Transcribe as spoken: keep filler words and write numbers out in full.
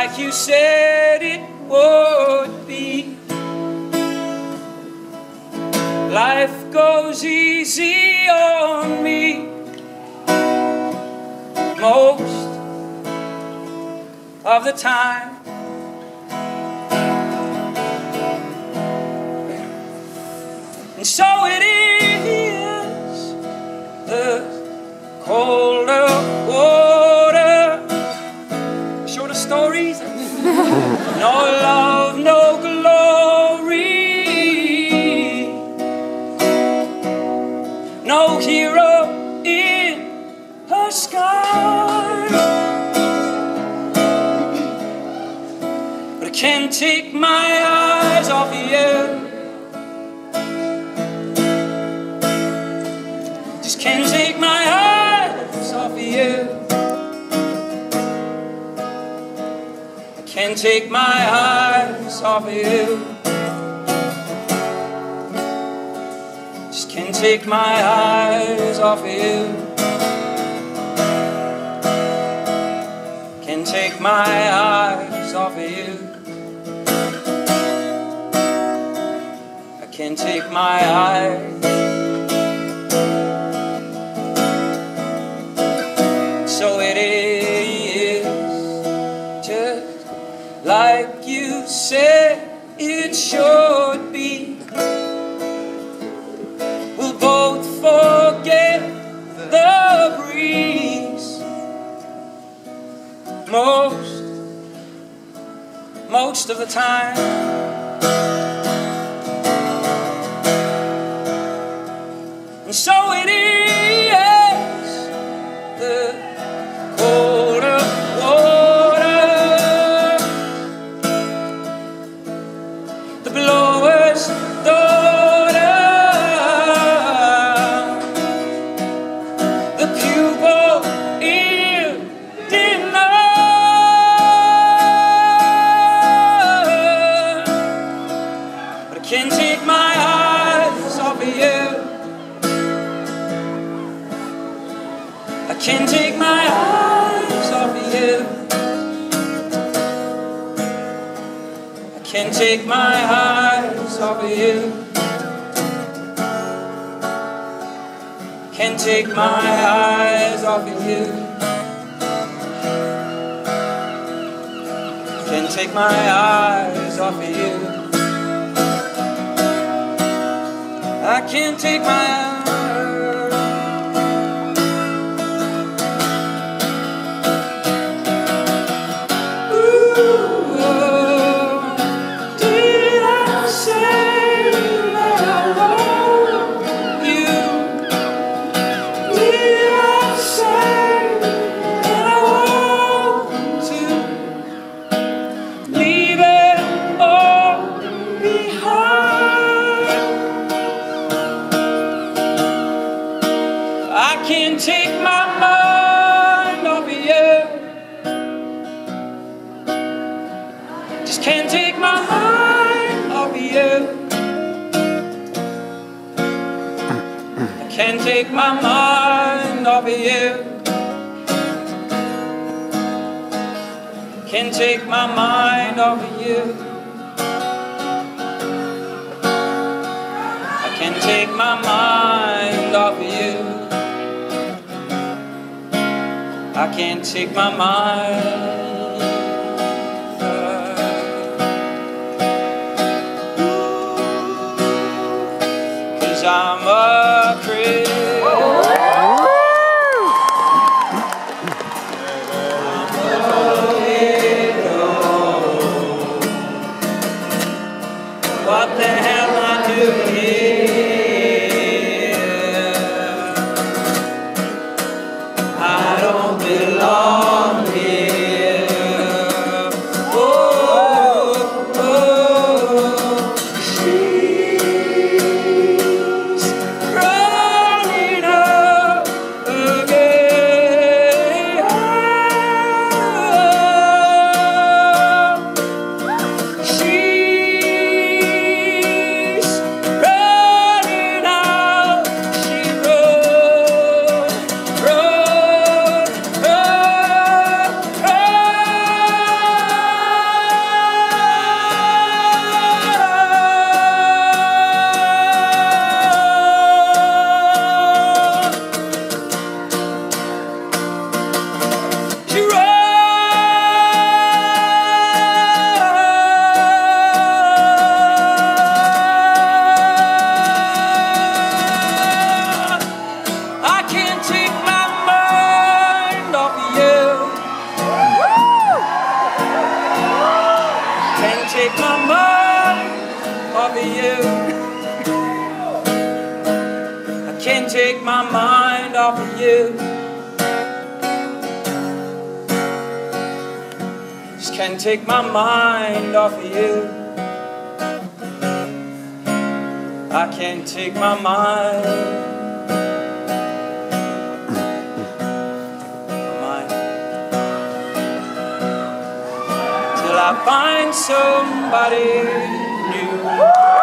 like you said it would be. Life goes easy on me most of the time. And so it is, the colder water, shorter stories, no love, no glory, no hero in her sky. But I can't take my eyes off you. Just can't take my eyes off of you. I can't take my eyes off of you. Just can't take my eyes off of you. Can't take my eyes off of you. I can't take my eyes. So it is just like you said it should be. We'll both forget the breeze most, most of the time. And so it is the colder water, the blower's daughter, the pupil ear dinner. But I can't take my eyes off of you. I can't take my eyes off of you. I can't take my eyes off of you. Can't take my eyes off of you. Can't take my eyes off of you. I can't take my eyes. I can't take my mind off of you. Just can't take my mind off of you. I can't take my mind off of you. Can't take my mind off of you. I can't take my mind off of you. I can't take my mind, 'cause I'm a Christian. I'm a widow. What the hell am I doing here? I don't belong here. can't take my mind off of you. I can't take my mind, mind till I find somebody new.